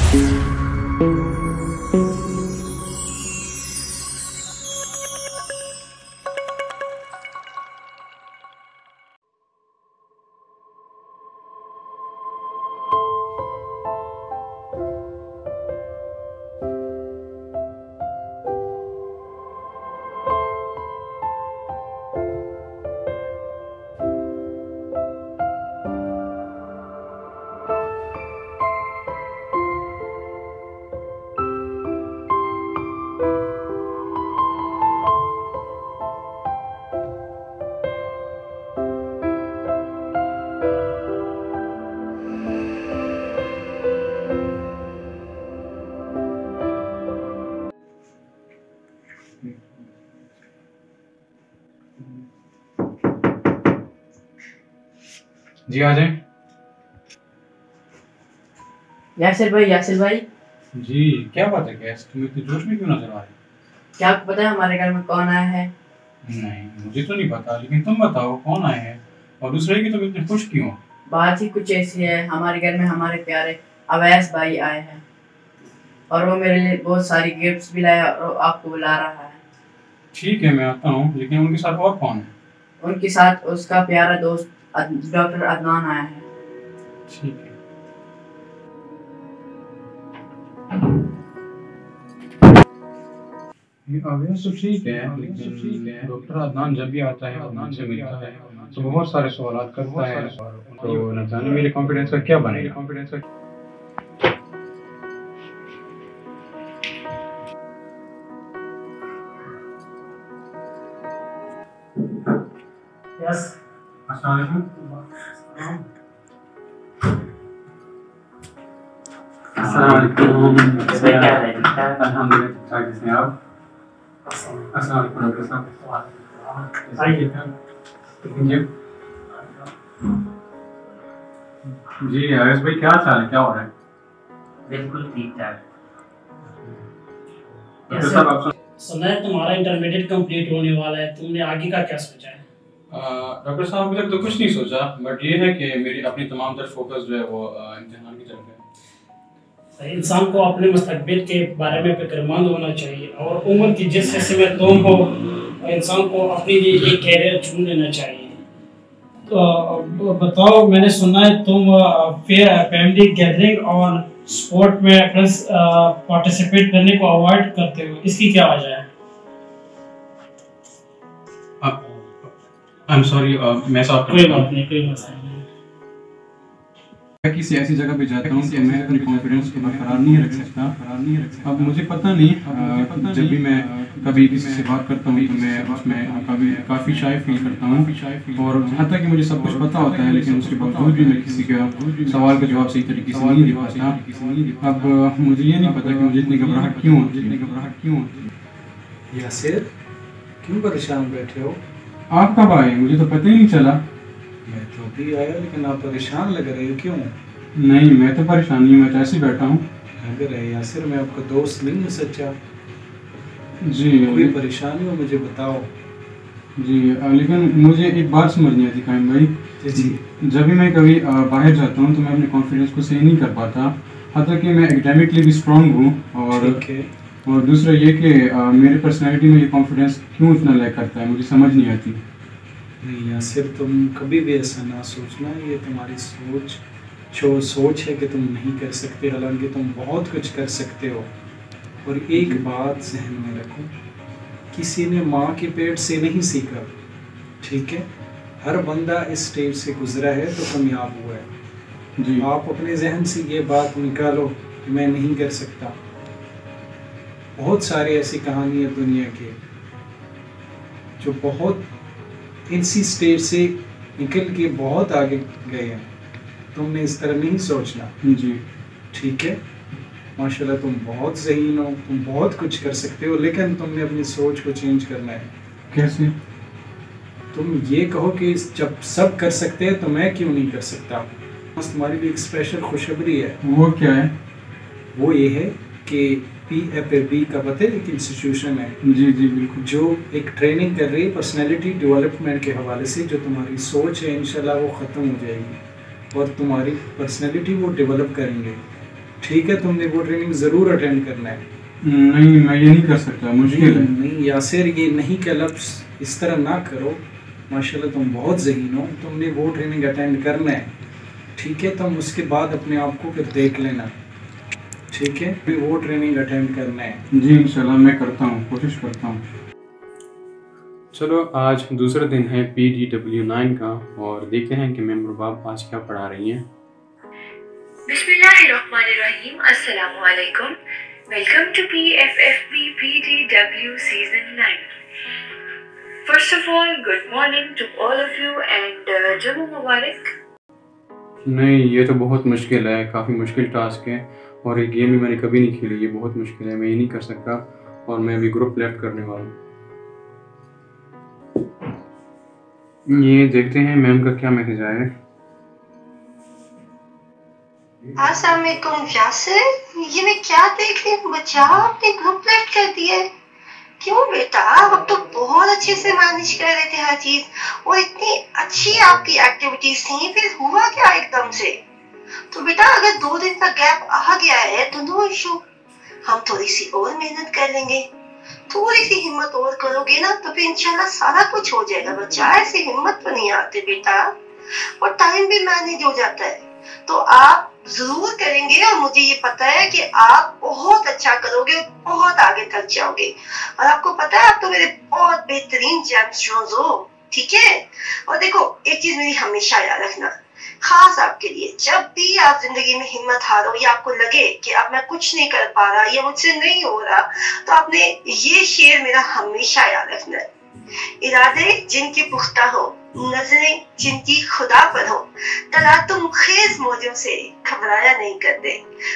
जी आ जाए। यासिर भाई जी क्या बात है, गैस तुम इतने जोश में क्यों नजर आ रहे? क्या आपको पता है हमारे घर में कौन आया है? नहीं मुझे तो नहीं पता, लेकिन तुम बताओ कौन आए हैं और दूसरे की तुम इतने खुश क्यों? बात ही कुछ ऐसी है, हमारे घर में हमारे प्यारे अवैस भाई आए हैं और वो मेरे लिए बहुत सारी गिफ्ट्स भी लाया और आपको बुला रहा है। ठीक है मैं आता हूँ, लेकिन उनके साथ और कौन है? उनके साथ उसका प्यारा दोस्त डॉक्टर अदनान आया है। ठीक है। अवैस तो ठीक है, लेकिन डॉक्टर अदनान जब भी आता है मुझसे मिलता है तो बहुत सारे सवाल करता है, तो न जाने मेरे कॉन्फिडेंस का क्या बनेगा। यस अस्सलाम वालेकुम। अल्हम्दुलिल्लाह, कैसे हैं आप? अस्सलाम वालेकुम डॉक्टर साहब। आइए। जी आयुष भाई क्या चाल है, क्या हो रहा है? बिल्कुल ठीक ठाक। डॉक्टर साहब आप सुना है तुम्हारा इंटरमीडिएट कंप्लीट होने वाला है, तुमने आगे का क्या सोचा है? डॉक्टर साहब अभी तक तो कुछ नहीं सोचा, बट ये है कि मेरी अपनी तमाम तरफ फोकस जो है वो इम्तिहान की तरफ है। इंसान को अपने मुस्तकबिल के बारे में फिक्रमंद होना चाहिए और उम्र की जिस हिस्से में तुम हो इंसान को अपने लिए एक कैरियर चुन लेना चाहिए। तो बताओ, मैंने सुना है तुम फैमिली गैदरिंग और स्पोर्ट में पार्टिसिपेट करने को अवॉइड करते हो, इसकी क्या वजह है? आई एम सॉरी, मैं साहब कोई बात नहीं। किसी ऐसी जगह पे जाता हूँ कि मैं अपने कॉन्फिडेंस को बरकरार नहीं रख सकता। अब मुझे पता नहीं, जब भी मैं कभी किसी से बात करता हूँ तो मैं उसमें कभी काफ़ी शाय फील करता हूँ और यहाँ तक कि मुझे सब कुछ पता होता है, लेकिन उसके बावजूद भी मैं किसी का सवाल का जवाब सही तरीके से नहीं दे पाता। अब मुझे ये नहीं पता कि मुझे इतनी घबराहट क्यों। यासिर, क्यों परेशान बैठे हो? आप कब आए? मुझे तो पता ही नहीं चला। मैं तो भी आया, लेकिन आप परेशान लग रहे हो, क्यों? नहीं मैं तो परेशान नहीं, मैं तो ऐसे बैठा हूँ। लग रहा है यासिर मैं आपका दोस्त नहीं हूँ सच्चा। जी कोई परेशानी हो मुझे बताओ। जी लेकिन मुझे एक बात समझ नहीं आती कायम भाई। जी जब भी मैं कभी बाहर जाता हूँ तो मैं अपने कॉन्फिडेंस को सही नहीं कर पाता, हालांकि मैं एकेडमिकली भी स्ट्रांग हूँ और दूसरा ये कि मेरी पर्सनैलिटी में ये कॉन्फिडेंस क्यों इतना लैक करता है, मुझे समझ नहीं आती। नहीं यासिर, तुम कभी भी ऐसा ना सोचना, ये तुम्हारी सोच है कि तुम नहीं कर सकते, हालांकि तुम बहुत कुछ कर सकते हो। और एक बात जहन में रखो, किसी ने माँ के पेट से नहीं सीखा, ठीक है? हर बंदा इस स्टेज से गुजरा है तो कामयाब हुआ है। जी आप अपने जहन से ये बात निकालो कि मैं नहीं कर सकता। बहुत सारी ऐसी कहानी है दुनिया की जो बहुत इसी स्टेज से निकल के बहुत आगे गए हैं। तुमने इस तरह नहीं सोचना। जी ठीक है, माशाल्लाह तुम बहुत ज़हीन हो, तुम बहुत कुछ कर सकते हो, लेकिन तुमने अपनी सोच को चेंज करना है। कैसे? तुम ये कहो कि जब सब कर सकते हैं तो मैं क्यों नहीं कर सकता। बस तुम्हारी भी एक स्पेशल खुशखबरी है। वो क्या है? वो ये है कि PFAB का पता है, एक इंस्टीट्यूशन है जी जी बिल्कुल, जो एक ट्रेनिंग कर रही है पर्सनैलिटी डेवलपमेंट के हवाले से। जो तुम्हारी सोच है इंशाल्लाह वो ख़त्म हो जाएगी और तुम्हारी पर्सनैलिटी वो डेवलप करेंगे। ठीक है, तुमने वो ट्रेनिंग ज़रूर अटेंड करना है। नहीं, मैं ये नहीं कर सकता, मुश्किल है। नहीं यासिर, ये नहीं का लफ्ज़ इस तरह ना करो। माशाल्लाह तुम बहुत ज़हीन हो, तुमने वो ट्रेनिंग अटेंड करना है, ठीक है। तुम उसके बाद अपने आप को फिर देख लेना, ठीक है। फिर वो ट्रेनिंग अटेंड करना है। जी इंशाल्लाह मैं करता हूँ, कोशिश करता हूँ। चलो, आज दूसरा दिन है PDW9 का और देखते हैं कि मैम रुबाब आज क्या पढ़ा रही हैं। बिस्मिल्लाहिर्रहमानिर्रहीम, अस्सलामु अलैकुम। Welcome to PFFB PDW Season 9. First of all, good morning to all of you and जब मुबारक। नहीं, ये तो बहुत मुश्किल है, काफ़ी मुश्किल टास्क है और ये गेम भी मैंने कभी नहीं खेली, ये बहुत मुश्किल है, मैं ये नहीं कर सकता और मैं अभी ग्रुप लेफ्ट करने वाला हूँ। ये देखते हैं मैम का क्या मैसेज आया है। अस्सलाम वालेकुम यासिर, ये मैं क्या देख रही हूँ, बच्चा आपने ग्रुप लेफ्ट कर दिया है। क्यों बेटा, आप तो बहुत अच्छे से मैनेज कर रहे थे हर चीज और इतनी अच्छी आपकी एक्टिविटीज थी, फिर हुआ क्या एकदम से? तो बेटा अगर 2 दिन का गैप आ गया है तो नो इशू, हम थोड़ी सी और मेहनत कर लेंगे, थोड़ी सी हिम्मत और करोगे ना तो फिर इंशाल्लाह सारा कुछ हो जाएगा बच्चा। ऐसे हिम्मत तो नहीं आते बेटा, और टाइम भी मैनेज हो जाता है, तो आप जरूर करेंगे और मुझे ये पता है कि आप बहुत अच्छा करोगे, बहुत आगे तक जाओगे। और आपको पता है आप तो मेरे बहुत बेहतरीन चैंपियंस हो, ठीक है। और देखो एक चीज मेरी हमेशा याद रखना, खास आपके लिए, जब भी आप जिंदगी में हिम्मत हारो या आपको लगे कि अब मैं कुछ नहीं कर पा रहा या मुझसे नहीं हो रहा, तो आपने ये शेर मेरा हमेशा याद रखना है। इरादे जिनके पुख्ता हो, नजरें जिनकी खुदा पर हो, तलातुम खेज मौजों से घबराया नहीं करते।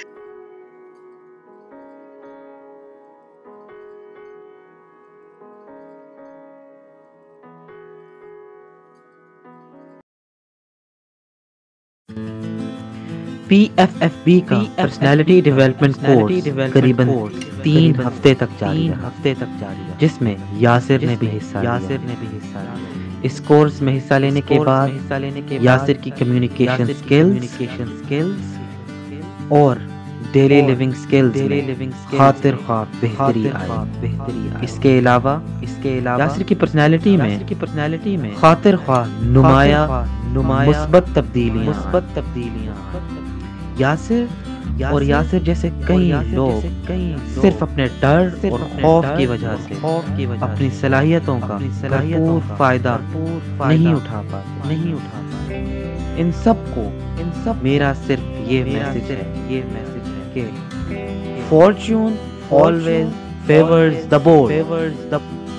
PFFB का पर्सनालिटी डेवलपमेंट कोर्स करीबन 3 हफ्ते तक जारी है, जिसमें यासिर ने भी हिस्सा लिया। इस कोर्स में हिस्सा लेने के बाद यासिर की कम्युनिकेशन स्किल्स और डेली लिविंग स्किल्स खातिर ख्वाह बेहतरी आई। इसके अलावा यासिर की पर्सनालिटी में खातिर ख्वाह नुमाया मुस्बत तब्दीलियां। यासिर जैसे कई लोग सिर्फ अपने डर और खौफ की वजह से अपनी सलाहियतों का भरपूर फायदा नहीं उठा पाते। इन सब मेरा सिर्फ ये मैसेज है कि fortune always favours the bold.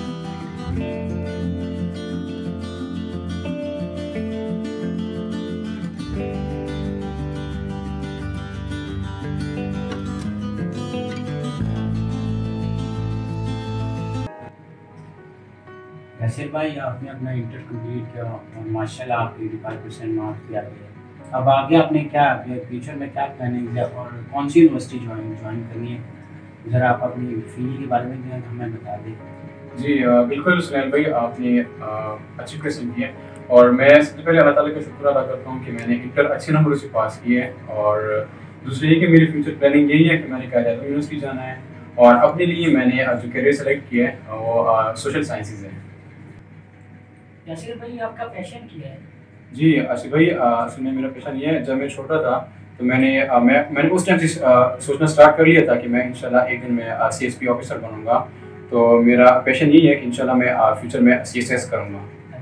Yasir भाई, आपने अपना इंटर कंप्लीट किया और माशाल्लाह आपके 85% मार्क्स भी आ गए। अब आगे आपने क्या फ्यूचर में क्या प्लानिंग है और कौन सी यूनिवर्सिटी ज्वाइन करनी है, ज़रा आप अपनी फील्ड के बारे में हमें बता दें। जी बिल्कुल सुनील भाई, आपने अच्छी क्वेश्चन किया और मैं सबसे पहले अल्लाह ताला का शुक्र अदा करता हूँ कि मैंने इंटर अच्छे नंबरों से पास किए हैं। और दूसरी ये कि मेरी फ्यूचर प्लानिंग यही है कि मैंने कायदा यूनिवर्सिटी जाना है और अपने लिए मैंने जो करियर सेलेक्ट किया है वो सोशल साइंसेज है। यासिर भाई, आपका पैशन क्या है? जी आसिफ भाई, असल में मेरा पैशन ये है, जब मैं छोटा था तो मैंने उस टाइम से सोचना स्टार्ट कर लिया था कि मैं इंशाल्लाह एक दिन मैं CSP ऑफिसर बनूंगा। तो मेरा पैशन यही है कि इंशाल्लाह मैं फ्यूचर में CSS करूंगा।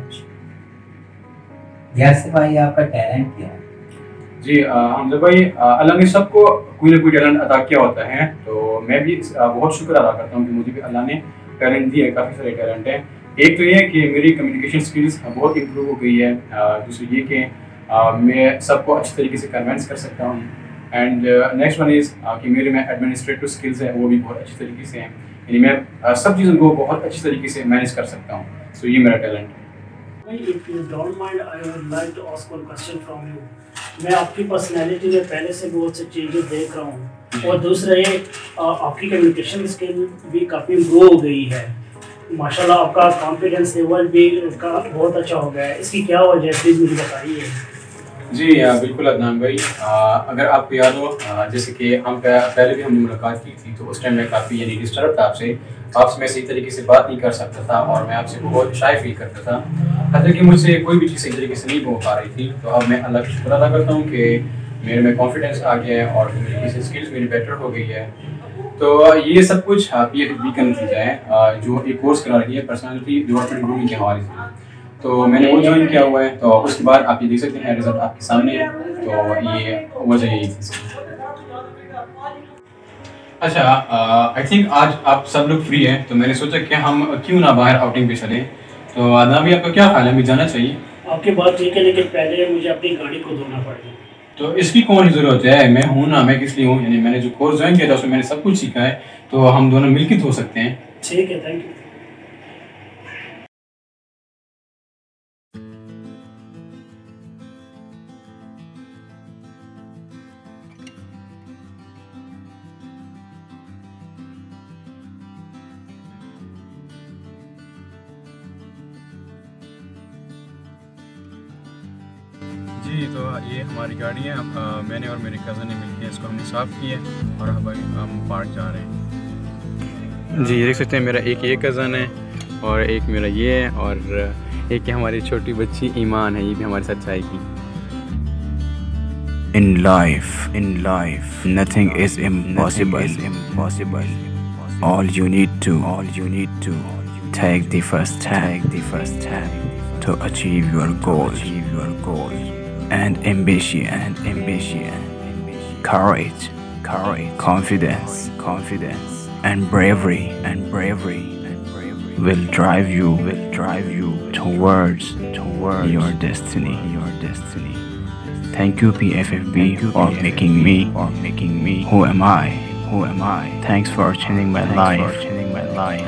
यासिर भाई, आपका टैलेंट क्या है? जी हमजा भाई, अल्लाह ने सबको कोई ना कोई टैलेंट अदा किया होता है, तो मैं भी बहुत शुक्र अदा करता हूँ कि मुझे भी अल्लाह ने टैलेंट दिया है, काफ़ी सारे टैलेंट हैं। एक तो ये है कि मेरी कम्युनिकेशन स्किल्स बहुत इम्प्रूव हो गई है। दूसरी ये कि मैं सबको अच्छी तरीके से कन्विंस कर सकता हूँ। एंड नेक्स्ट वन इज़ कि मेरे में एडमिनिस्ट्रेटिव स्किल्स हैं, वो भी बहुत अच्छी तरीके से हैं, यानी मैं सब चीज़ों को बहुत अच्छी तरीके से मैनेज कर सकता हूँ। सो ये मेरा टैलेंट है। If you don't mind, I would like to ask one question from you. मैं आपकी पर्सनैलिटी में पहले से बहुत से चेंजेस देख रहा हूँ और दूसरा ये आपकी कम्युनिकेशन स्किल भी काफ़ी इम्प्रूव हो गई है। माशाल्लाह आपका कॉन्फिडेंस लेवल भी का बहुत अच्छा हो गया है, इसकी क्या वजह है, प्लीज़ मुझे बताइए। जी बिल्कुल अदनान भाई, अगर आपको याद हो जैसे कि हम पहले भी हमने मुलाकात की थी, तो उस टाइम मैं काफ़ी यानी डिस्टर्ब था आपसे मैं सही तरीके से बात नहीं कर सकता था और मैं आपसे बहुत शाय फील करता था। हत्या कि मुझसे कोई भी चीज़ सही तरीके से नहीं हो पा रही थी। तो अब मैं अल्लाह का शुक्र अदा करता हूँ कि मेरे में कॉन्फिडेंस आ गया है और मेरी स्किल्स मेरी बेटर हो गई है। तो ये सब कुछ PFFB का नतीजा है, जो एक कोर्स करा रही है पर्सनालिटी डेवलपमेंट ग्रूमिंग के हवाले से। तो मैंने वो ज्वाइन किया हुआ है, तो उसके बाद आप ये देख सकते हैं रिजल्ट आपके सामने है। तो ये वजह यही थी। अच्छा, आई थिंक आज आप सब लोग फ्री हैं, तो मैंने सोचा कि हम क्यों ना बाहर आउटिंग पे चलें। तो आदना भी आपका क्या ख्याल है, हमें जाना चाहिए? आपकी बात ठीक है, लेकिन पहले मुझे अपनी गाड़ी को धोना पड़ेगा। तो इसकी कौन सी ज़रूरत है, मैं हूँ ना, मैं किस लिए हूँ। यानी मैंने जो कोर्स ज्वाइन किया था उसमें मैंने सब कुछ सीखा है, तो हम दोनों मिलकर धो सकते हैं। ठीक है, थैंक यू। जी, तो ये हमारी गाड़ी है। मैंने और मेरे कज़न ने मिलकर इसको हमने साफ़ किया और हम पार्क जा रहे हैं। जी, देख सकते हैं मेरा एक ये कज़न है और एक मेरा ये है और एक हमारी छोटी बच्ची ईमान है, ये भी हमारे साथ जाएगी। In life, nothing is impossible. All you need to take the first step to achieve your goals and ambition. Courage, confidence, and bravery will drive you towards your destiny. Thank you PFFB for making me who am I. Thanks for changing my life.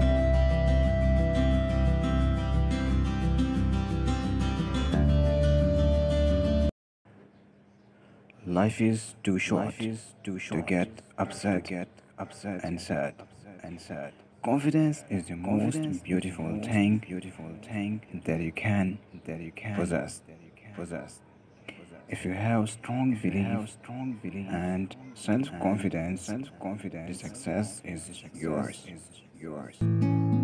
Life is too short to get upset and sad. Confidence is the most beautiful thing that you can possess. If you have strong belief and self-confidence, the success is yours.